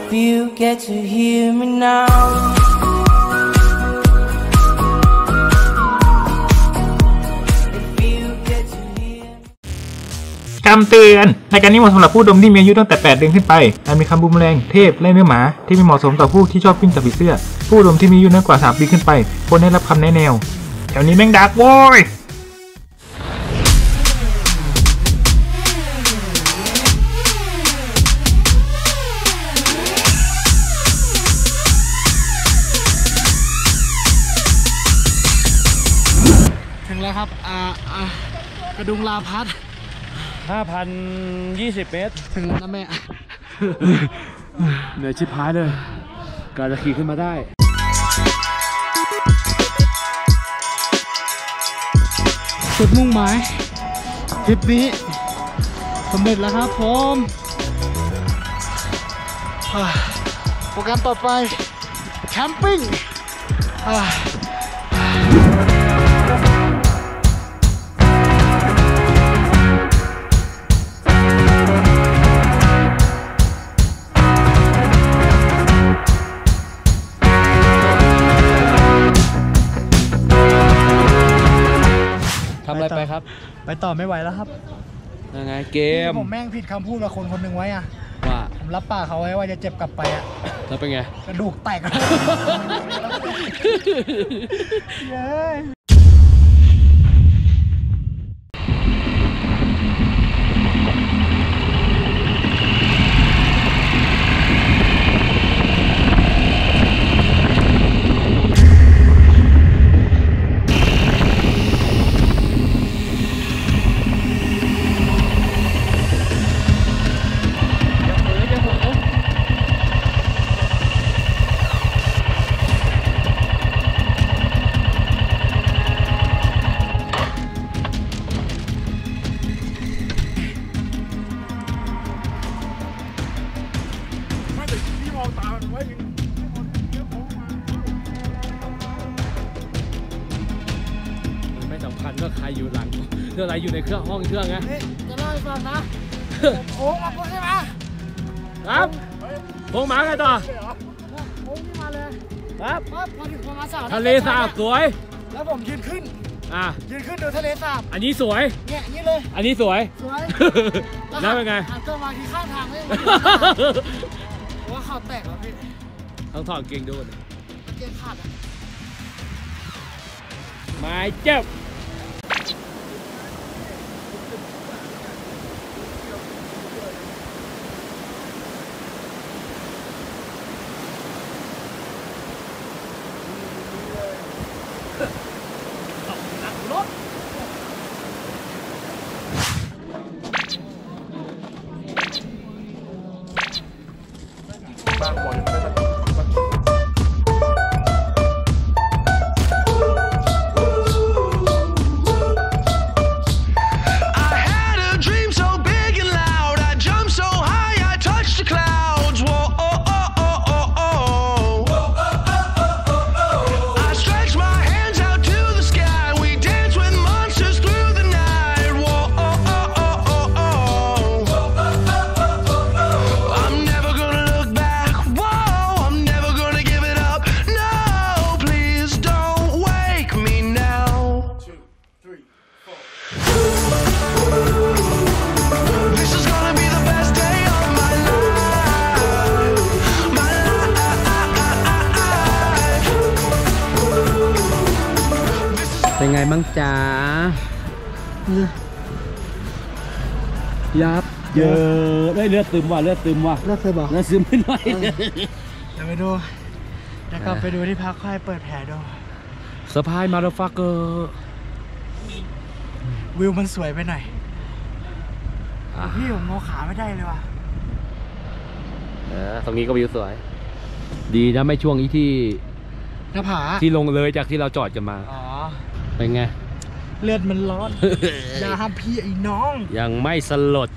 If you get to hear me now คำเตือนรายการนี้เหมาะสำหรับผู้ดมที่มีอายุตั้งแต่8 เดือนขึ้นไปอาจมีคำบูมแรงเทพและเนื้อหมาที่ไม่เหมาะสมต่อผู้ที่ชอบวิ่งจับผีเสื้อผู้ดมที่มีอายุน้อยกว่า3 ปีขึ้นไปควรได้รับคำแนะแนวแถวนี้แม่งดักโว้ยถึงแล้วครับกระดุงลาพัด 5,020 เมตรถึงแล้วนะแม่เหนื่อยชิบหายเลยกว่าจะขี่ขึ้นมาได้จุดมุ่งหมายทริปนี้สำเร็จแล้วครับผมโปรแกรมต่อไปแคมปิ้งทำอะไรไปครับไปต่อไม่ไหวแล้วครับยังไงเกมผมแม่งผิดคำพูดกับคนหนึ่งไว้อะว่าผมรับปากเขาไว้ว่าจะเจ็บกลับไปอะแล้วเป็นไงกระดูกแตกเย้ไม่สำคัญว่าใครอยู่หลังเรื่องอะไรอยู่ในเครื่องห้องเครื่องไงจะเล่าให้ฟังนะโค้งมาใช่ไหมครับโค้งมาไงต่อโค้งนี่มาเลยครับพอถึงประมาณ3 ทะเลสาบสวยแล้วผมยืนขึ้นดูทะเลสาบอันนี้สวยเนี่ยนี่เลยอันนี้สวยแล้วเป็นไงก็มาที่ข้างทางเลยว่าข่าวแตกแล้วพี่ต้องถอดเกงดูเกงขาดไม่เจ็บบ้างบ่อยเป็นไงบ้างจ๊ะยับเยอะได้เลือดซึมว่ะเลือดซึมไม่หน่อยเดี๋ยวไปดูแล้วก็ไปดูที่พักค่อยเปิดแผลดูสะพายมาราฟักเกอร์วิวมันสวยไปหน่อยพี่ผมงอขาไม่ได้เลยว่ะตรงนี้ก็วิวสวยดีนะไม่ช่วงนี้ที่หน้าผาที่ลงเลยจากที่เราจอดกันมาเป็นไงเลือดมันร้อน อย่าห้ามพี่ไอ้น้องยังไม่สลด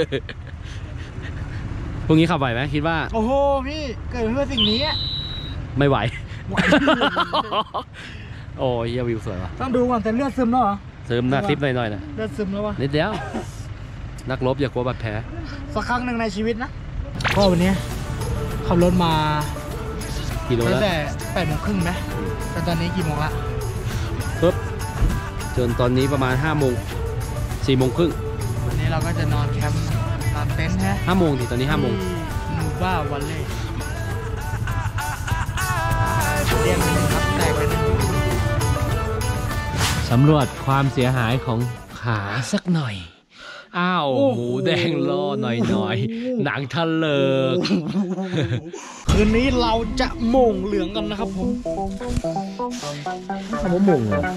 พรุ่งนี้ขับไหวไหมคิดว่าโอ้โหพี่เกิดเพื่อสิ่งนี้ไม่ไหว โอ้ยวิวสวยว่ะต้องดูก่อนแต่เลือดซึมแล้วเหรอซึมนะซิปหน่อยๆนะเลือดซึมแล้ววะนิดเดียวนักรบอย่ากลัวบาดแผลสักครั้งหนึ่งในชีวิตนะก็วันนี้ขับรถมากิโลตั้แล้งวแต่8:30นะแต่ตอนนี้กี่โมงละปึ๊บจนตอนนี้ประมาณ5 โมง 4 โมงครึ่งวันนี้เราก็จะนอนแคมป์นอนเต็นท์ฮะ 5 โมงทีตอนนี้5 โมงนูบ้าวันเล่เรียนไปหนึ่งครับแตกไปหนึ่งสำรวจความเสียหายของขาสักหน่อย อ้าวหมูแดงล่อหน่อยหนังทะเลิกคืนนี้เราจะโม่งเหลืองกันนะครับผมทำว่าหมงเหรอ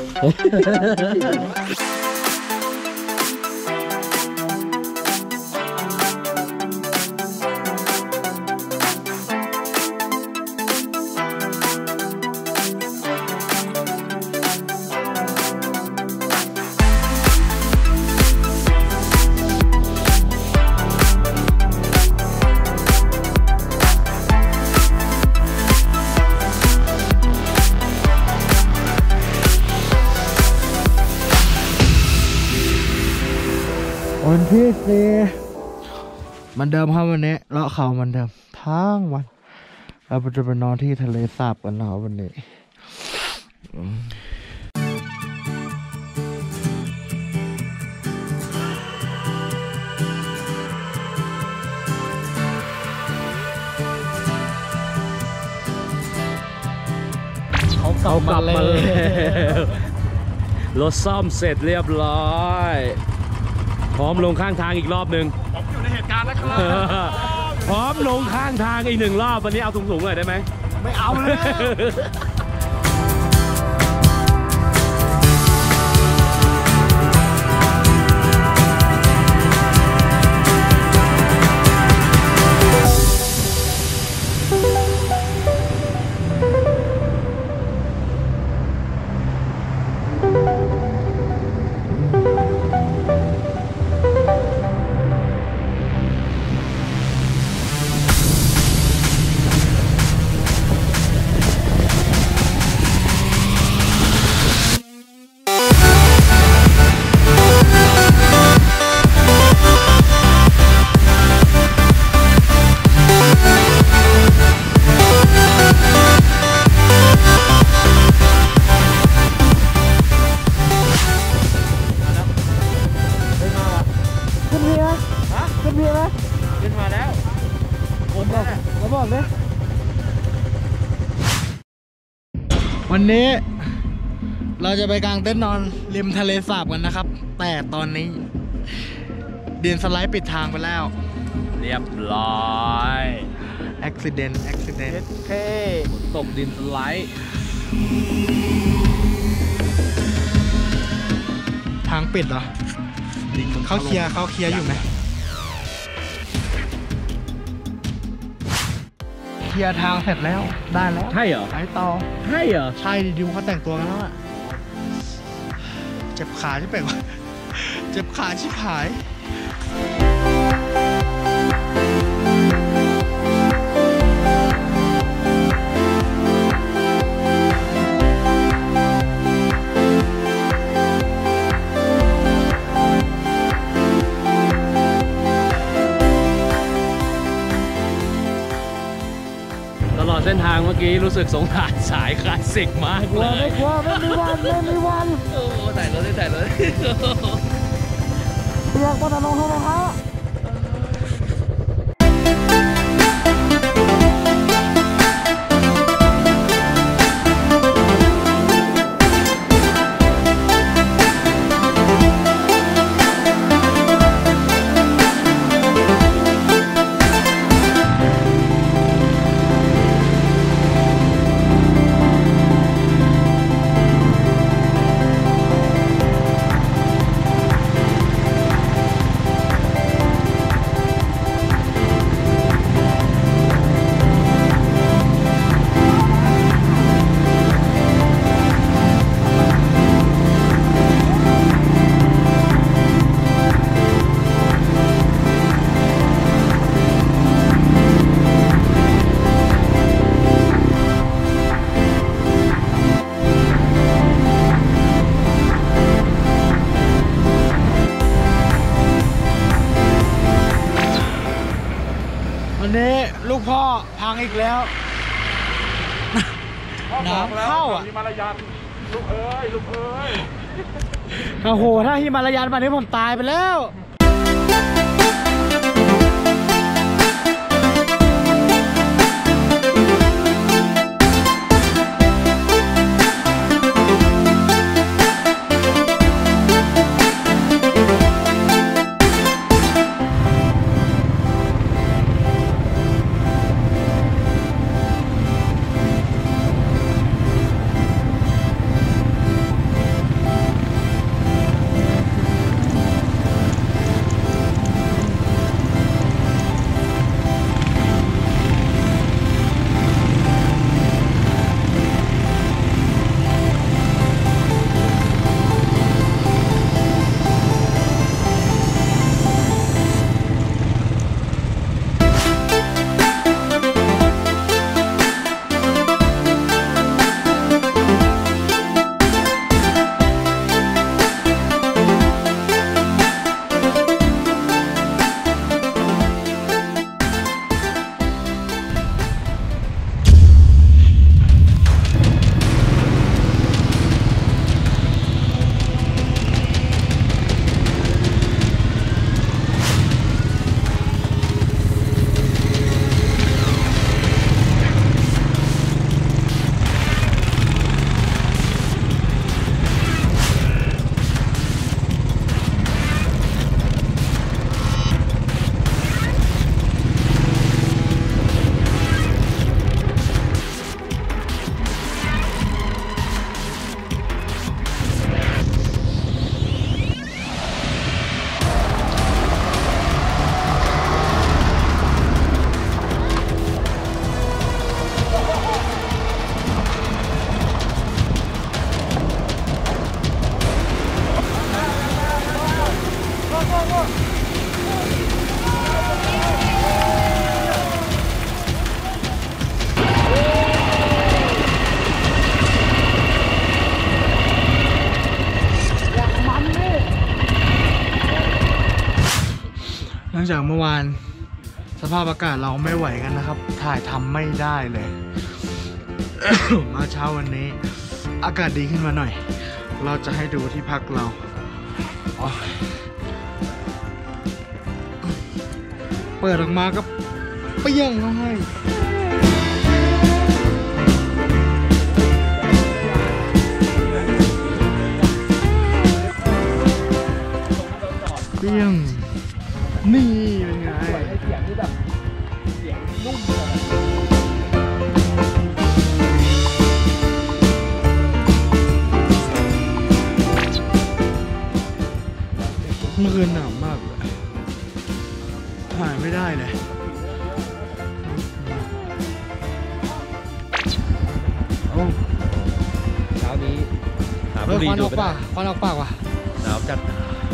วันที่4มันเดิมครับวันนี้เลาะเขามันเดิมทั้งวันเราจะไปนอนที่ทะเลสาบกันนะครับวันนี้เขากลับมาแล้วรถซ่อมเสร็จเรียบร้อยพร้อมลงข้างทางอีกรอบหนึ่งผมอยู่ในเหตุการณ์แล้วครับพร้อมลงข้างทางอีก1 รอบวันนี้เอาสูงๆเลยได้ไหมไม่เอาเลยวันนี้เราจะไปกางเต็นท์นอนริมทะเลสาบกันนะครับแต่ตอนนี้ดินสไลด์ปิดทางไปแล้วเรียบร้อย accident ฝนตกดินสไลด์ทางปิดเหรอเขาเคลียร์อยู่ไหมเคลียร์ทางเสร็จแล้วได้แล้วใช่เหรอไปต่อใช่เหรอใช่ดิวเขาแต่งตัวกันแล้วอะเจ็บขาชิบเป่งวะเจ็บขาชิบหายตลอดเส้นทางเมื่อกี้รู้สึกสงสารสายคลาสสิกมากเลยไม่มีวันโอ้ถ่ายรถได้ถ่ายรถเปียกก็จะลงห้องนะคะก็พังอีกแล้วน้ำเข้าอ่ะฮิมาลายันลูกเอ้ยลูกเอ้ยโอ้โหถ้าฮิมาลายันมานี้ผมตายไปแล้วหลังจากเมื่อวานสภาพอากาศเราไม่ไหวกันนะครับถ่ายทำไม่ได้เลย มาเช้าวันนี้อากาศดีขึ้นมาหน่อย เราจะให้ดูที่พักเราเปิดออกมาก็เปี้ยงให้เปี้ยงนี่เป็นไงเสียงที่แบบเสียงนุ่มเมื่อคืนหนาวมากเลยถ่ายไม่ได้เลยโอ้เช้านี้หาควันบุหรี่อดูอกดปากควันออกปากว่ะหนาวจัด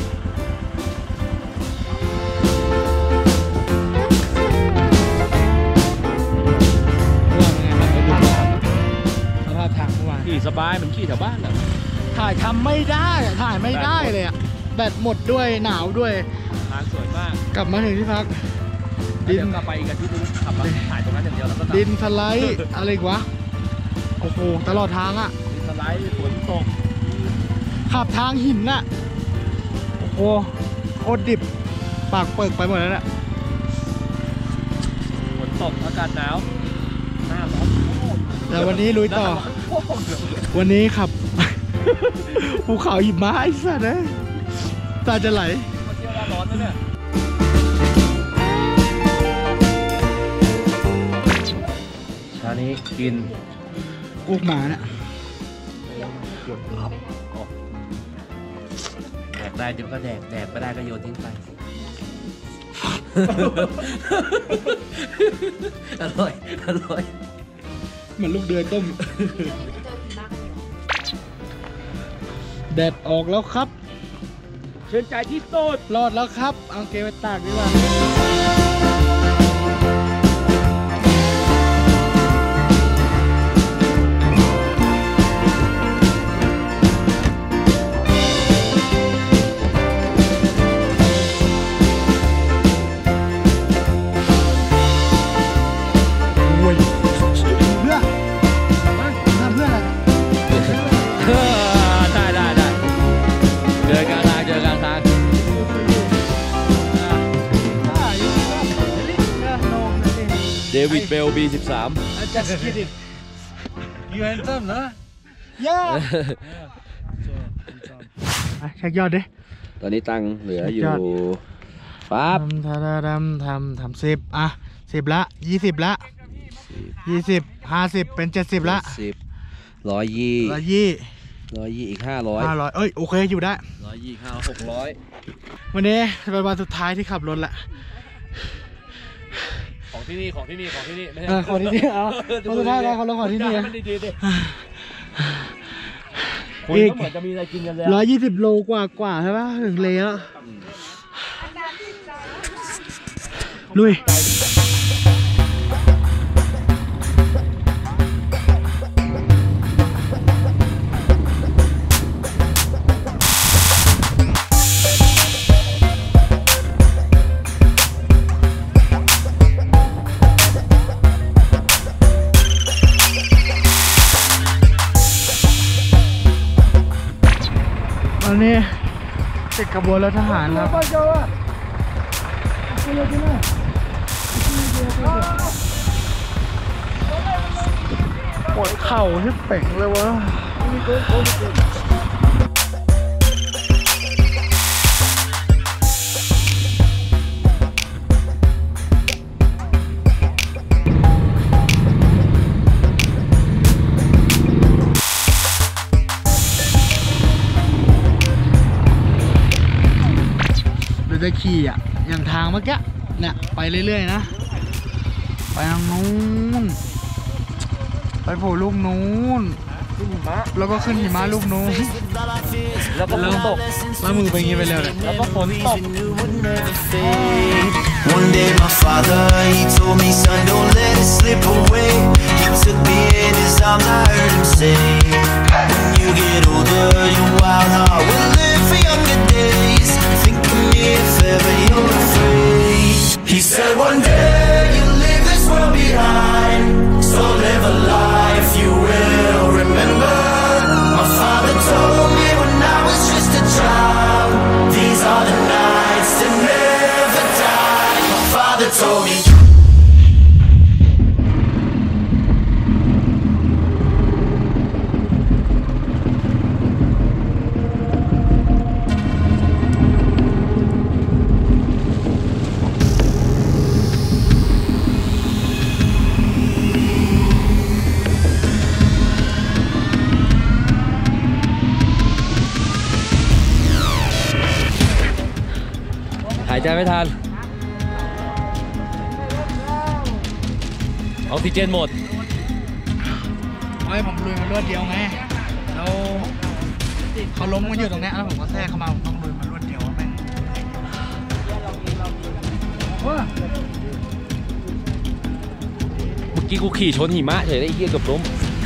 สภาพทางเมื่อวานขี่สบายเหมือนขี่แถวบ้านอ่ะถ่ายทำไม่ได้อะถ่ายไม่ได้เลยอะแบตหมดด้วยหนาวด้วยทางสวยมากกลับมาถึงที่พักดินกลับไปอีกอาทิตย์นึงขับมาถ่ายตรงนั้นอย่างเดียวแล้วก็ดินสไลด์อะไรอีกวะ โอ้โหตลอดทางอะดินสไลด์ฝนตกขับทางหินน่ะ โอ้โหโคตรดิบปากเปิกไปหมดแล้วน่ะฝนตกอากาศหนาวหน้าร้อนแต่วันนี้ลุยต่อ วันนี้ขับ ภูเขาหิมะไอ้สัตว์เอ้ยตาจะไหลมาเที่ยวหน้าร้อนนะเนี่ยเช้านี้กินกุกหมาเนี่ยแดกได้เดี๋ยวก็แดกไม่ได้ก็โยนทิ้งไป อร่อยเหมือนลูกเดือยต้ม แดดออกแล้วครับเชื่อใจที่สุดรอดแล้วครับ เอาเกไปตากดีกว่าวิดเบล B13 just kidding you handsome นะ yeah เช็คยอดดิตอนนี้ตังค์เหลืออยู่ปั๊บทำ10 อ่ะ 10 ละ20 ละ20 50 เป็น 70 ละ 120 120 อีก500 500เอ้ย โอเค อยู่ได้ 600 วันนี้เป็นวันสุดท้ายที่ขับรถละของที่นี่ไม่ใช่ของที่นี่เอาวันสุดท้ายแล้วเขาลงของที่นี่คุณก็เหมือนจะมีอะไรกินกันแล้ว 120 โลกว่าใช่ปะถึงเลยแล้วลุยตอนนี้ติดขบวนรถทหารแล้วปวดเข่าที่เป่งเลยวะจะขี่อ่ะอย่างทางเมื่อกี้เนี่ยไปเรื่อยๆนะไปทางนู้นไปโผล่ลูกนู้นแล้วก็ขึ้นหิมะลูกนู้นแล้วก็ฝนตกแล้วมือไปงี้ไปเร็วเลยแล้วก็ฝนตก One day my father, he told me, son, don't let it slip away. He took me in his arms, I heard him say, when you get older, your wild heart will live for younger days. Think of me if ever you're afraid. He said one day you'll leave this world behind, so live a life you will remember. My father told me when I was just a child, these are the nights that never die. My father told me. หายใจไม่ทันออกซิเจนหมดผมลุยมารวดเดียวไงแล้วเขาล้มกันอยู่ตรงนี้แล้วผมก็แทรกเข้ามาผมต้องลุยมารวดเดียวแม่งเมื่อกี้กูขี่ชนหิมะเฉยได้เหี้ยเกือบล้ม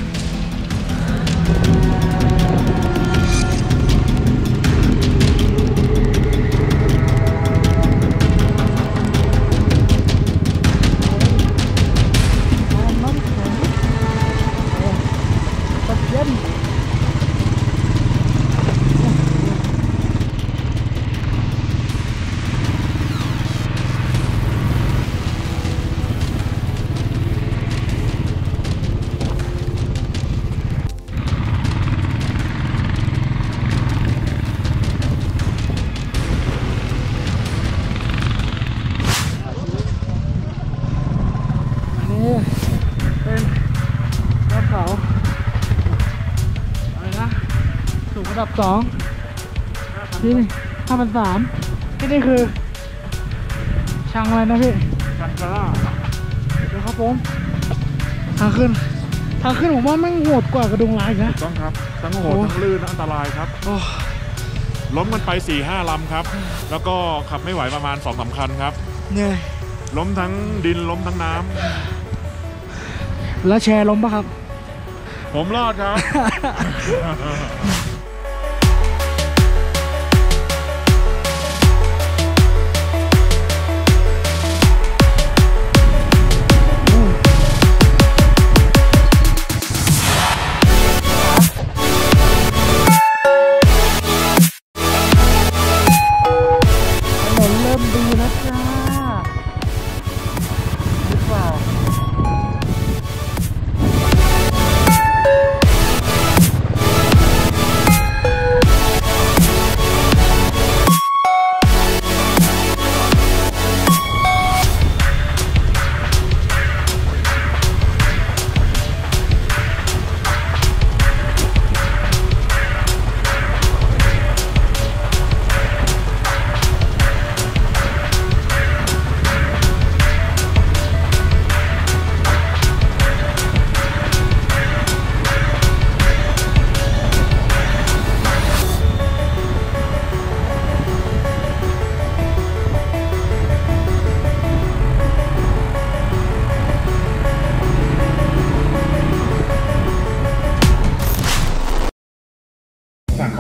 เป็นยอดเขาอะไรนะสูงระดับ2ที่นี่5,300ที่นี่คือช่างอะไรนะพี่ช่างกล้าเดี๋ยวครับผมทางขึ้นผมว่าแม่งโหดกว่ากระดุงลายนะต้องครับทั้งโหดทั้งลื่นอันตรายครับล้มกันไป 4-5 ลำครับแล้วก็ขับไม่ไหวประมาณ 2-3 คันครับเนี่ยล้มทั้งดินล้มทั้งน้ำแล้วแชร์ล้มป่ะครับผมรอดครับถนนเริ่มดีแล้วจ้าหรือเปล่า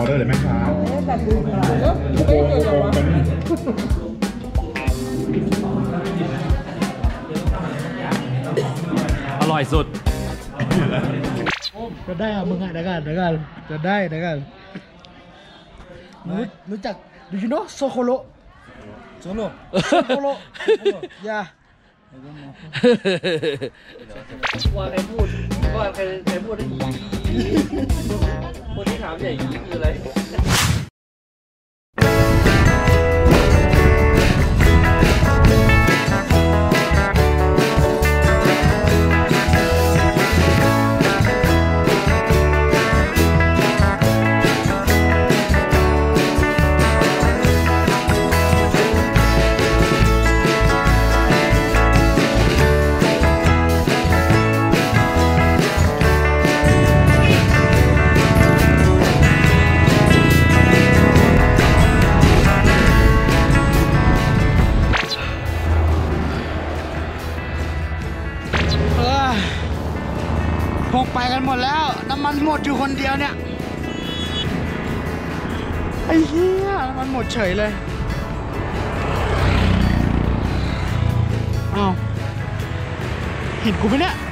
อเดอร์เลยไหมครับอร่อยสุดจะได้อะมึงอะเดี๋ยวกันจะได้รู้จักดูยูโน่โซโคโรยาว่าใครพูดได้ยีคนที่ถามใหญ่ยีคืออะไรพกไปกันหมดแล้วน้ำมันหมดอยู่คนเดียวเนี่ยไอ้เหี้ยน้ำมันหมดเฉยเลยอ้าวเห็นกูไหมเนี่ย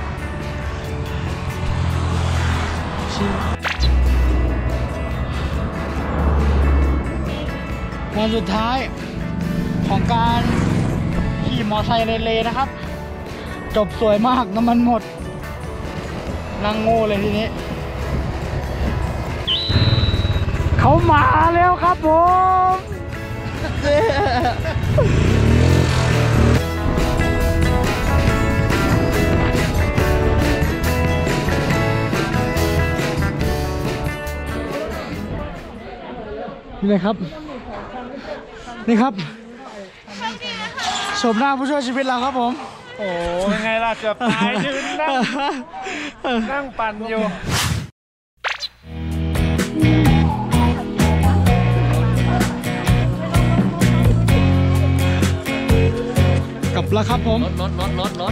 วันสุดท้ายของการขี่มอไซค์เลๆนะครับจบสวยมากน้ำมันหมดนั่งโง่เลยทีนี้เขามาแล้วครับผมนี่เลยครับนี่ครับชมหน้าผู้ช่วยชีวิตเราครับผมโอ้ยังไงล่ะเกือบตายยืนนั่งปั่นอยู่กลับแล้วครับผมรถ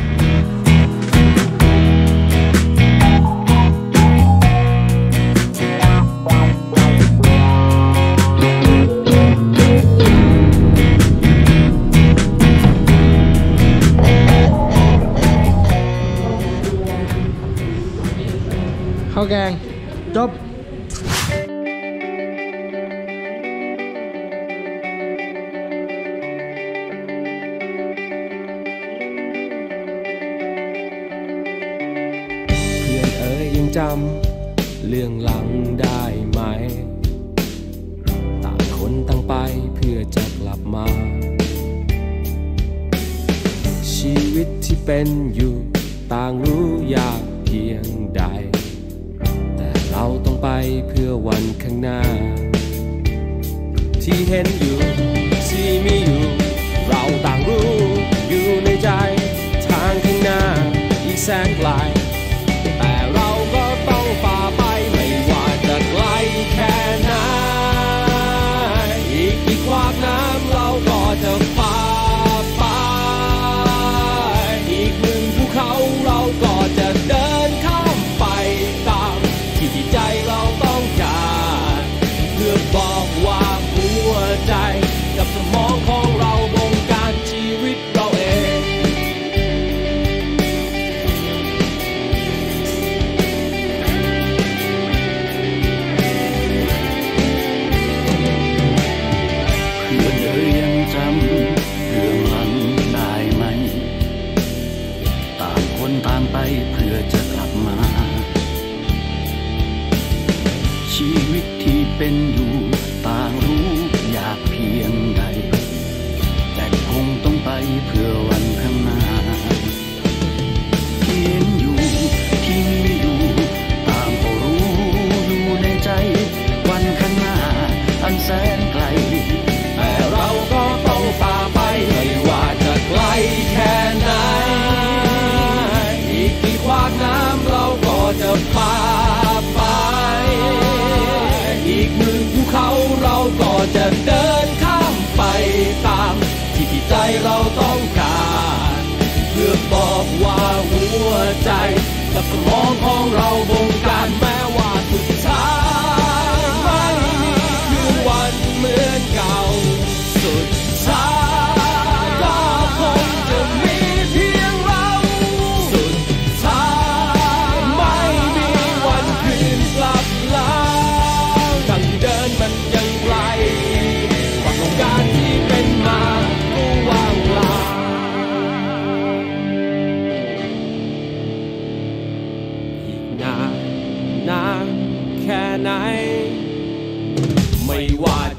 ข้าวแกงจบยังจำเรื่องหลังได้ไหมต่างคนต่างไปเพื่อจะกลับมาชีวิตที่เป็นอยู่ต่างรู้ยากเพียงใดแต่เราต้องไปเพื่อวันข้างหน้าที่เห็นอยู่ที่มีอยู่เราต่างรู้อยู่ในใจทางข้างหน้าอีกแสนไกลแต่เราก็ต้องฝ่าไปไม่ว่าจะไกลแค่ไหนอีกกี่ขวากน้ำเราก็จะฝ่าไปอีกหนึ่งภูเขาเราก็จะเดินข้ามไปตามที่ใจเราต้องการเพื่อบอกว่าหัวใจกับสมองของเราบงการชีวิตเราเองยังจำเรื่องหลังได้ไหมต่างคนต่างไปเพื่อจะกลับมาชีวิตที่เป็นอยู่ต่างรู้อยากเพียงใดแต่คงต้องไปเพื่อวันข้างหน้าที่เห็นอยู่ที่มีอยู่ต่างก็รู้อยู่ในใจวันข้างหน้าอันแสนไกลแต่เราก็ต้องฝ่าไปไม่ว่าจะไกลแค่ไหนอีกกี่ขวากน้ำเราก็จะฝ่าไปอีกหนึ่งภูเขาเราก็จะเดินข้ามไปตามที่ใจเราต้องการเพื่อบอกว่าหัวใจกับสมองของเราบงการแม้ว่าสุดท้ายไม่มีว่า